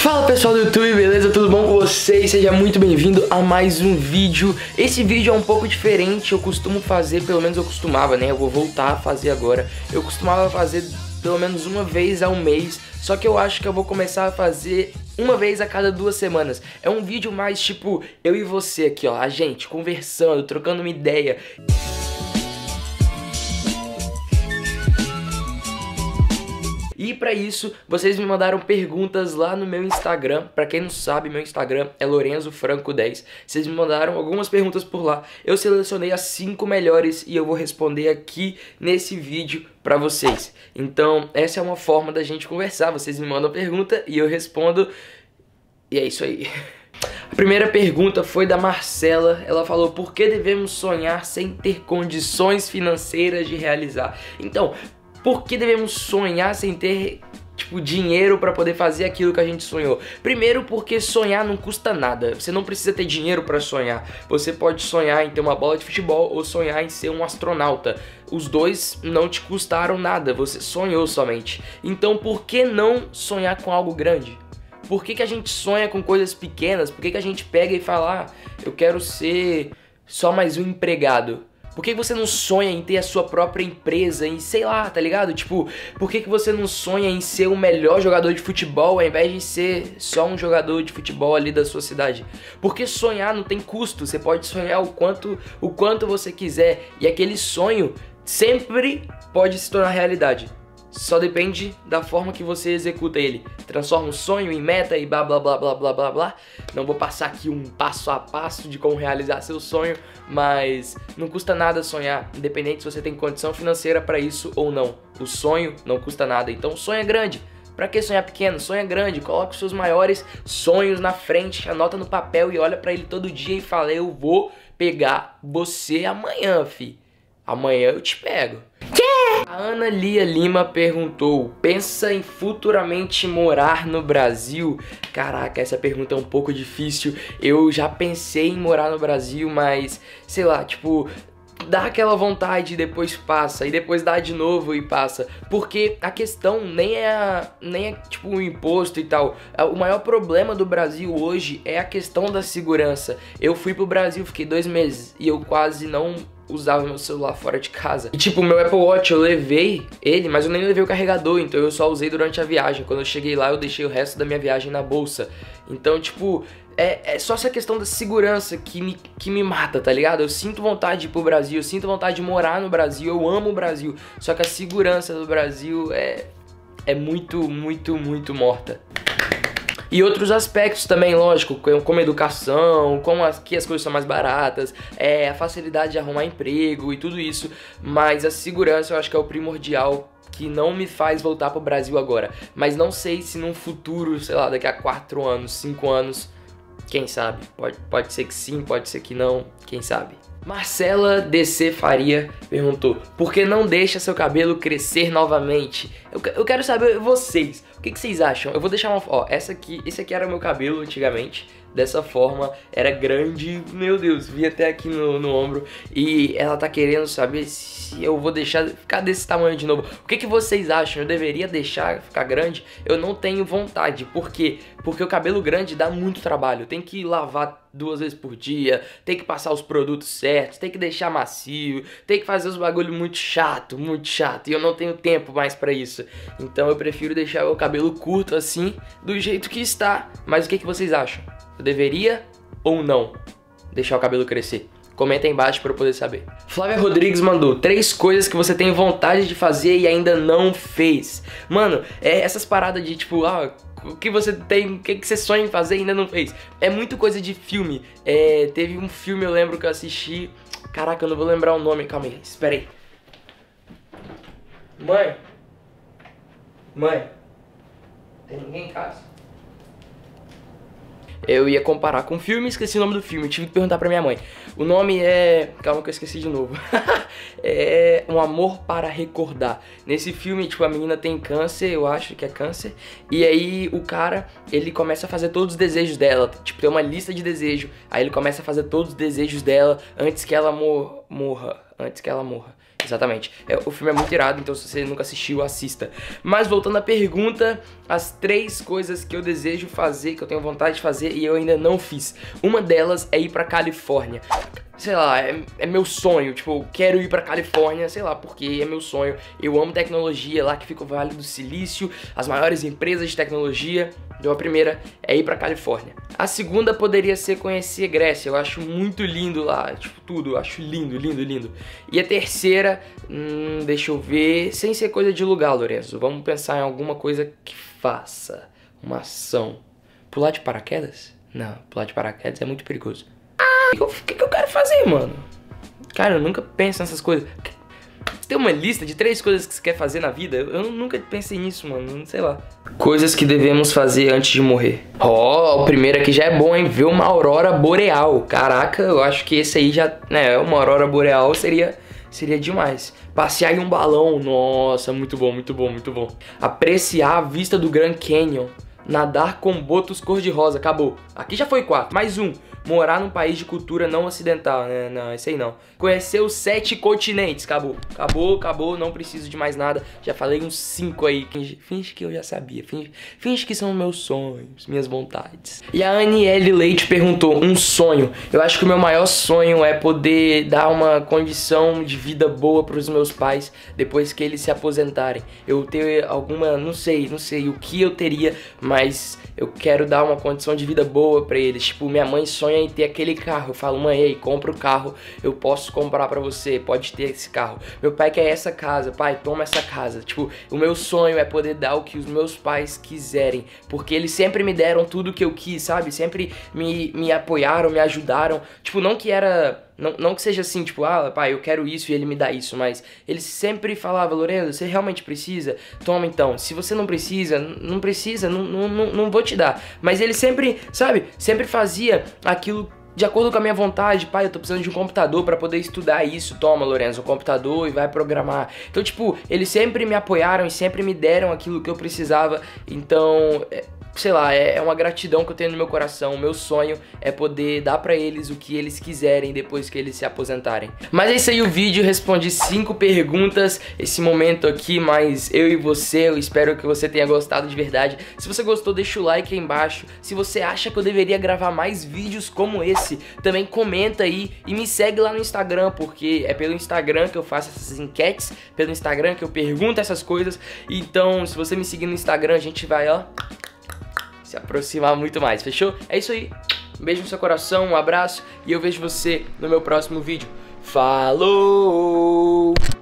Fala pessoal do YouTube, beleza? Tudo bom com vocês? Seja muito bem-vindo a mais um vídeo. Esse vídeo é um pouco diferente, eu costumo fazer, pelo menos eu costumava, né? Eu vou voltar a fazer agora. Eu costumava fazer pelo menos uma vez ao mês, só que eu acho que eu vou começar a fazer uma vez a cada 2 semanas. É um vídeo mais tipo, eu e você aqui, ó, a gente conversando, trocando uma ideia. E pra isso, vocês me mandaram perguntas lá no meu Instagram. Pra quem não sabe, meu Instagram é LorenzoFranco10. Vocês me mandaram algumas perguntas por lá. Eu selecionei as 5 melhores e eu vou responder aqui nesse vídeo pra vocês. Então, essa é uma forma da gente conversar. Vocês me mandam pergunta e eu respondo. E é isso aí. A primeira pergunta foi da Marcela. Ela falou: por que devemos sonhar sem ter condições financeiras de realizar? Então, por que devemos sonhar sem ter, tipo, dinheiro pra poder fazer aquilo que a gente sonhou? Primeiro, porque sonhar não custa nada. Você não precisa ter dinheiro pra sonhar. Você pode sonhar em ter uma bola de futebol ou sonhar em ser um astronauta. Os dois não te custaram nada, você sonhou somente. Então, por que não sonhar com algo grande? Por que a gente sonha com coisas pequenas? Por que a gente pega e fala: ah, eu quero ser só mais um empregado? Por que você não sonha em ter a sua própria empresa, em sei lá, tá ligado? Tipo, por que você não sonha em ser o melhor jogador de futebol ao invés de ser só um jogador de futebol ali da sua cidade? Porque sonhar não tem custo, você pode sonhar o quanto você quiser e aquele sonho sempre pode se tornar realidade. Só depende da forma que você executa ele. Transforma um sonho em meta e blá blá blá blá blá blá blá. Não vou passar aqui um passo a passo de como realizar seu sonho, mas não custa nada sonhar, independente se você tem condição financeira para isso ou não. O sonho não custa nada, então sonha grande. Pra que sonhar pequeno? Sonha grande, coloca os seus maiores sonhos na frente, anota no papel e olha pra ele todo dia e fala: eu vou pegar você amanhã, fi. Amanhã eu te pego. A Ana Lia Lima perguntou: pensa em futuramente morar no Brasil? Caraca, essa pergunta é um pouco difícil. Eu já pensei em morar no Brasil, mas sei lá, tipo, dá aquela vontade e depois passa, e depois dá de novo e passa. Porque a questão nem é tipo o imposto e tal. O maior problema do Brasil hoje é a questão da segurança. Eu fui pro Brasil, fiquei 2 meses e eu quase não usava meu celular fora de casa. E tipo, meu Apple Watch eu levei ele, mas eu nem levei o carregador, então eu só usei durante a viagem. Quando eu cheguei lá eu deixei o resto da minha viagem na bolsa. Então tipo, é só essa questão da segurança que me mata, tá ligado? Eu sinto vontade de ir pro Brasil, eu sinto vontade de morar no Brasil, eu amo o Brasil. Só que a segurança do Brasil é muito, muito, muito morta. E outros aspectos também, lógico, como educação, como aqui as coisas são mais baratas, a facilidade de arrumar emprego e tudo isso. Mas a segurança eu acho que é o primordial, que não me faz voltar pro Brasil agora. Mas não sei se num futuro, sei lá, daqui a 4 anos, 5 anos, quem sabe? Pode ser que sim, pode ser que não, quem sabe? Marcela DC Faria perguntou: por que não deixa seu cabelo crescer novamente? Eu quero saber vocês, o que vocês acham? Eu vou deixar uma... Ó, esse aqui era meu cabelo antigamente, dessa forma, era grande, meu Deus, vinha até aqui no ombro. E ela tá querendo saber se eu vou deixar ficar desse tamanho de novo. O que vocês acham? Eu deveria deixar ficar grande? Eu não tenho vontade. Por quê? Porque o cabelo grande dá muito trabalho. Tem que lavar 2 vezes por dia, tem que passar os produtos certos, tem que deixar macio, tem que fazer os bagulho muito chato, e eu não tenho tempo mais pra isso. Então eu prefiro deixar o cabelo curto assim, do jeito que está. Mas o que vocês acham? Eu deveria ou não deixar o cabelo crescer? Comenta aí embaixo para eu poder saber. Flávia Rodrigues mandou: 3 coisas que você tem vontade de fazer e ainda não fez. Mano, essas paradas de tipo, o que você tem, o que você sonha em fazer e ainda não fez. É muito coisa de filme. Teve um filme, eu lembro que eu assisti. Caraca, eu não vou lembrar o nome, calma aí, espera aí. Mãe, tem ninguém em casa? Eu ia comparar com o filme e esqueci o nome do filme, tive que perguntar pra minha mãe. O nome é... calma que eu esqueci de novo. É Um Amor para Recordar. Nesse filme, tipo, a menina tem câncer, eu acho que é câncer. E aí o cara, ele começa a fazer todos os desejos dela. Tipo, tem uma lista de desejos. Aí ele começa a fazer todos os desejos dela antes que ela morra. Exatamente. O filme é muito irado, então se você nunca assistiu, assista. Mas voltando à pergunta, as 3 coisas que eu desejo fazer, que eu tenho vontade de fazer e eu ainda não fiz. Uma delas é ir pra Califórnia. Sei lá, é meu sonho, tipo, eu quero ir pra Califórnia, sei lá, porque é meu sonho. Eu amo tecnologia, lá que fica o Vale do Silício, as maiores empresas de tecnologia. Então a primeira é ir pra Califórnia. A segunda poderia ser conhecer Grécia, eu acho muito lindo lá, tipo, tudo, eu acho lindo, lindo, lindo. E a terceira, deixa eu ver, sem ser coisa de lugar, Lorenzo, vamos pensar em alguma coisa que faça uma ação. Pular de paraquedas? Não, pular de paraquedas é muito perigoso. O que eu quero fazer, mano? Cara, eu nunca penso nessas coisas. Você tem uma lista de 3 coisas que você quer fazer na vida? Eu nunca pensei nisso, mano, sei lá. Coisas que devemos fazer antes de morrer. Ó, o primeiro aqui já é bom, hein? Ver uma aurora boreal. Caraca, eu acho que esse aí já, né, uma aurora boreal seria demais. Passear em um balão, nossa, muito bom, muito bom, muito bom. Apreciar a vista do Grand Canyon. Nadar com botos cor-de-rosa, acabou. Aqui já foi 4, mais um. Morar num país de cultura não ocidental, né? Não, esse aí não. Conhecer os 7 continentes, acabou. Acabou, acabou, não preciso de mais nada. Já falei uns 5 aí. Finge que eu já sabia. Finge que são meus sonhos, minhas vontades. E a Aniele Leite perguntou, um sonho. Eu acho que o meu maior sonho é poder dar uma condição de vida boa pros meus pais depois que eles se aposentarem. Eu ter alguma, não sei o que eu teria, mas eu quero dar uma condição de vida boa pra eles. Tipo, minha mãe sonha em ter aquele carro. Eu falo, mãe, ei, compra o carro, eu posso comprar pra você, pode ter esse carro. Meu pai quer essa casa, pai, toma essa casa. Tipo, o meu sonho é poder dar o que os meus pais quiserem, porque eles sempre me deram tudo que eu quis, sabe? Sempre me apoiaram, me ajudaram. Tipo, não que era... Não que seja assim, tipo, ah, pai, eu quero isso e ele me dá isso, mas ele sempre falava, Lorenzo, você realmente precisa? Toma então, se você não precisa, não vou te dar. Mas ele sempre, sabe, sempre fazia aquilo de acordo com a minha vontade. Pai, eu tô precisando de um computador pra poder estudar isso. Toma, Lorenzo, o computador e vai programar. Então, tipo, eles sempre me apoiaram e sempre me deram aquilo que eu precisava. Então... sei lá, é uma gratidão que eu tenho no meu coração. O meu sonho é poder dar pra eles o que eles quiserem depois que eles se aposentarem. Mas é isso aí o vídeo, respondi 5 perguntas esse momento aqui, mas eu e você, eu espero que você tenha gostado de verdade. Se você gostou, deixa o like aí embaixo. Se você acha que eu deveria gravar mais vídeos como esse, também comenta aí e me segue lá no Instagram, porque é pelo Instagram que eu faço essas enquetes, pelo Instagram que eu pergunto essas coisas. Então, se você me seguir no Instagram, a gente vai, ó, se aproximar muito mais, fechou? É isso aí, um beijo no seu coração, um abraço e eu vejo você no meu próximo vídeo. Falou!